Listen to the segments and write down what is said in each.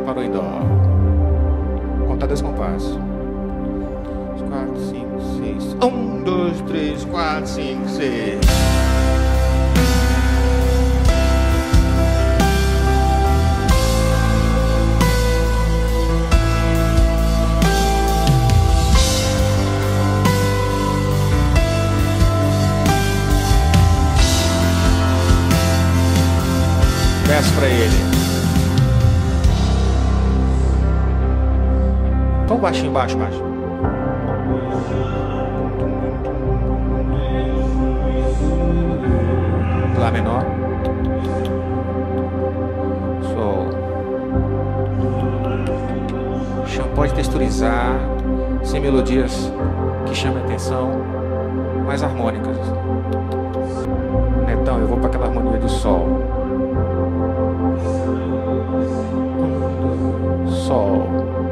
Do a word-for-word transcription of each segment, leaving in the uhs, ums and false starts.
parou em dó. Contar dois compassos. quatro, cinco, seis. Um, dois, três, quatro, cinco, seis. Peço pra ele. Tão baixinho, baixo, baixo. Lá menor. Sol. O chão pode texturizar, sem melodias que chamem a atenção, mais harmônicas. Netão, eu vou para aquela harmonia do sol. Sol.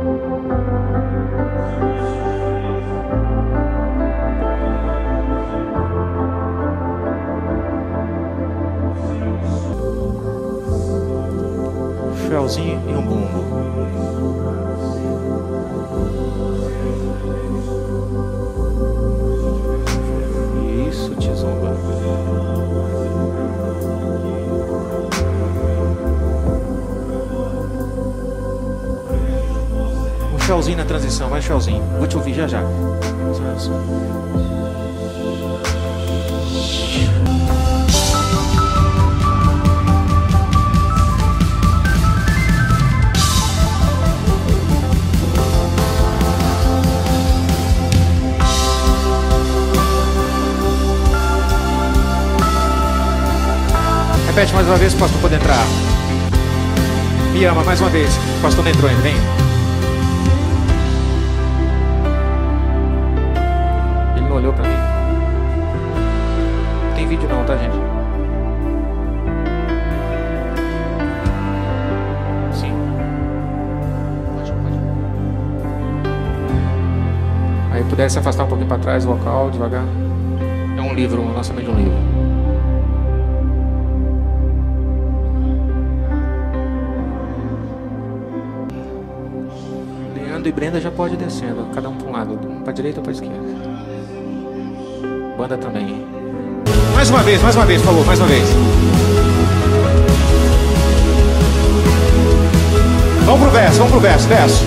Felzinho e um bumbo. Isso, tizomba. Um felzinho na transição, vai felzinho. Vou te ouvir já já. Repete mais uma vez, o pastor pode entrar. Me ama mais uma vez. O pastor não entrou ainda, vem. Ele não olhou pra mim. Não tem vídeo não, tá, gente? Sim. Pode, pode. Aí puder se afastar um pouquinho pra trás, o vocal, devagar. É um livro, um lançamento de um livro. E Brenda já pode ir descendo, cada um para um lado, um para direita ou para esquerda. Banda também. Mais uma vez, mais uma vez, por favor, mais uma vez. Vamos pro verso, vamos pro verso, verso.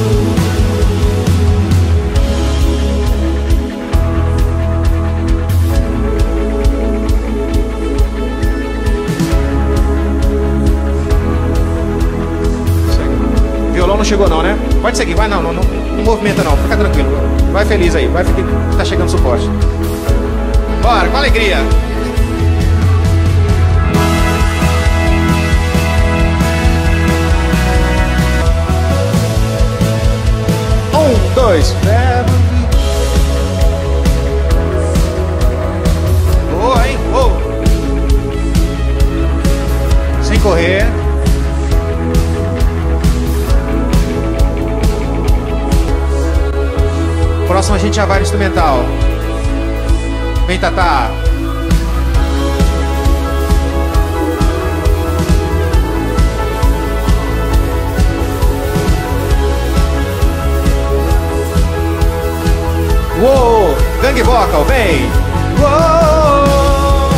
Violão não chegou não, né? Pode seguir, vai não, não, não, não movimenta não, fica tranquilo. Vai feliz aí, vai ficar, tá chegando suporte. Bora, com alegria. Um, dois. Boa, hein? Oh. Sem correr. Próximo a gente já vai no instrumental. Vem, Tatá. Uou! Gangue vocal, vem! Uou!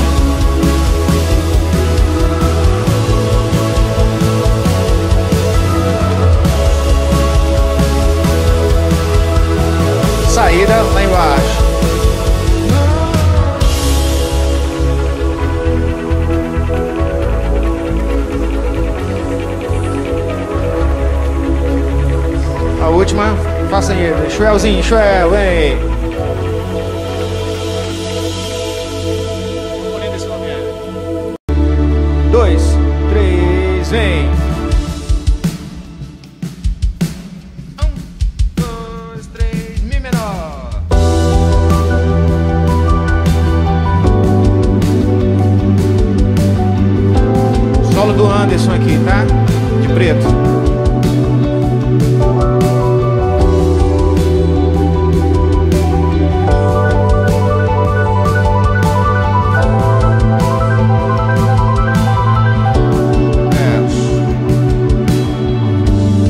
Saída lá embaixo. A última, faça aí, Chuelzinho, Chuel, vem. Dois, três, vem. Solo do Anderson aqui, tá? De preto. É.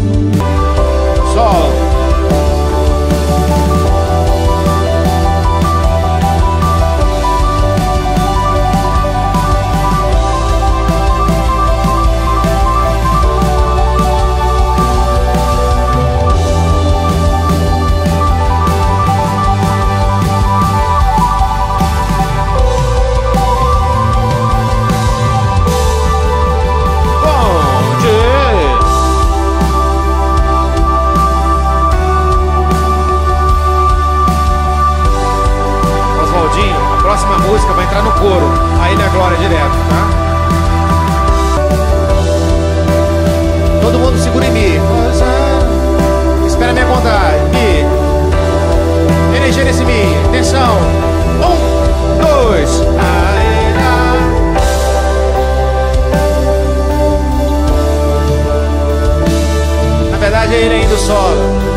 rei, rei do solo.